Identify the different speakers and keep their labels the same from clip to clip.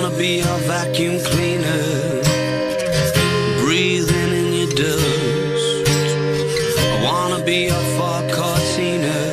Speaker 1: wanna be a vacuum cleaner, breathing in your dust. I wanna be a far cortina,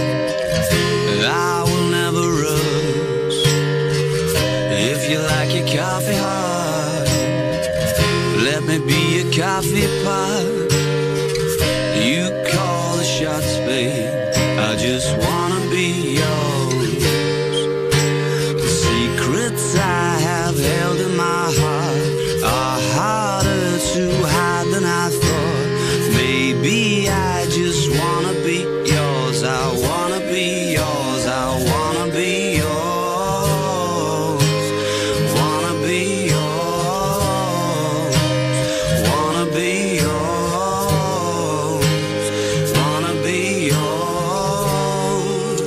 Speaker 1: I will never rust. If you like your coffee hot, let me be your coffee pot. You call the shots, babe, I just wanna be yours. The secrets I have held in my heart are harder to hide than I thought. Maybe I just wanna be yours. I wanna be yours. I wanna be yours. Wanna be yours. Wanna be yours. Wanna be yours.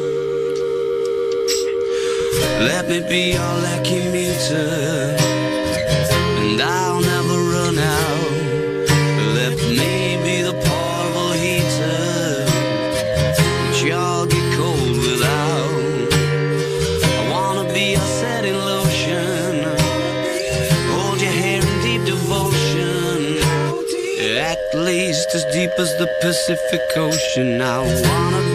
Speaker 1: Let me be your lucky meter, and I'll never run out. Let me be the portable heater that y'all get cold without. I wanna be your setting lotion, hold your hair in deep devotion, at least as deep as the Pacific Ocean. I wanna